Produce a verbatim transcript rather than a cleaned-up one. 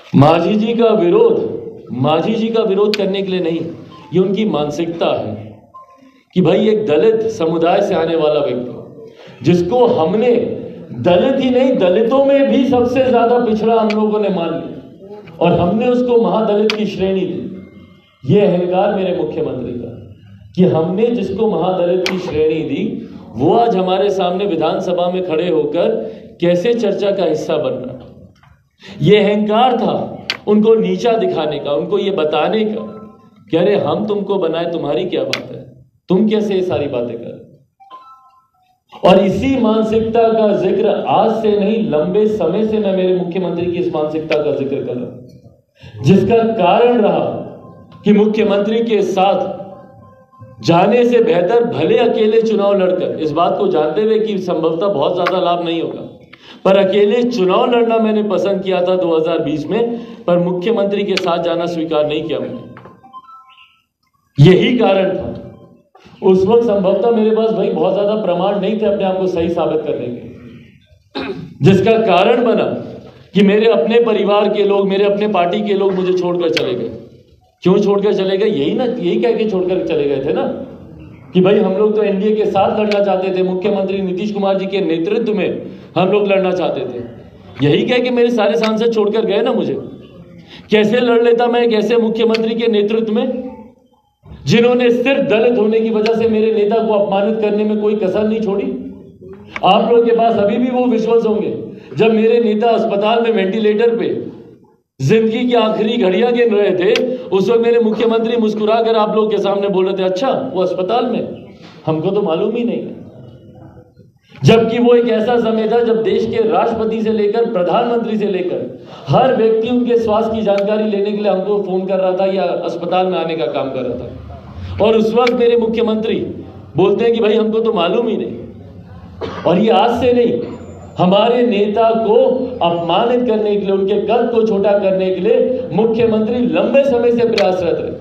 माझी जी का विरोध माझी जी का विरोध करने के लिए नहीं, ये उनकी मानसिकता है कि भाई एक दलित समुदाय से आने वाला व्यक्ति जिसको हमने दलित ही नहीं दलितों में भी सबसे ज्यादा पिछड़ा हम लोगों ने मान लिया और हमने उसको महादलित की श्रेणी दी। ये अहंकार मेरे मुख्यमंत्री का कि हमने जिसको महादलित की श्रेणी दी वो आज हमारे सामने विधानसभा में खड़े होकर कैसे चर्चा का हिस्सा बन रहा। ये अहंकार था उनको नीचा दिखाने का, उनको ये बताने का कि अरे हम तुमको बनाए, तुम्हारी क्या बात है, तुम कैसे ये सारी बातें कर। और इसी मानसिकता का जिक्र आज से नहीं लंबे समय से मैं मेरे मुख्यमंत्री की इस मानसिकता का जिक्र कर रहा हूं, जिसका कारण रहा कि मुख्यमंत्री के साथ जाने से बेहतर भले अकेले चुनाव लड़कर, इस बात को जानते हुए कि संभवतः बहुत ज्यादा लाभ नहीं होगा, पर अकेले चुनाव लड़ना मैंने पसंद किया था दो हज़ार बीस में, पर मुख्यमंत्री के साथ जाना स्वीकार नहीं किया मैंने। यही कारण था। उस वक्त संभवतः मेरे पास भाई बहुत ज्यादा प्रमाण नहीं थे अपने आप को सही साबित करने के, जिसका कारण बना कि मेरे अपने परिवार के लोग, मेरे अपने पार्टी के लोग मुझे छोड़कर चले गए। क्यों छोड़कर चले गए? यही ना, यही कह के छोड़कर चले गए थे ना कि भाई हम लोग तो एनडीए के साथ लड़ना चाहते थे, मुख्यमंत्री नीतीश कुमार जी के नेतृत्व में हम लोग लड़ना चाहते थे। यही कह के मेरे सारे सांसद छोड़कर गए ना मुझे। कैसे लड़ लेता मैं एक ऐसे मुख्यमंत्री के नेतृत्व में जिन्होंने सिर्फ दलित होने की वजह से मेरे नेता को अपमानित करने में कोई कसर नहीं छोड़ी। आप लोगों के पास अभी भी वो विजुअल्स होंगे जब मेरे नेता अस्पताल में वेंटिलेटर पे जिंदगी की आखिरी घड़ियां गिन रहे थे, उस वक्त मेरे मुख्यमंत्री मुस्कुरा कर आप लोग के सामने बोल रहे थे अच्छा वो अस्पताल में, हमको तो मालूम ही नहीं। जबकि वो एक ऐसा समय था जब देश के राष्ट्रपति से लेकर प्रधानमंत्री से लेकर हर व्यक्ति उनके स्वास्थ्य की जानकारी लेने के लिए हमको फोन कर रहा था या अस्पताल में आने का काम कर रहा था, और उस वक्त मेरे मुख्यमंत्री बोलते हैं कि भाई हमको तो मालूम ही नहीं। और ये आज से नहीं, हमारे नेता को अपमानित करने के लिए, उनके कद को छोटा करने के लिए मुख्यमंत्री लंबे समय से प्रयासरत रहे।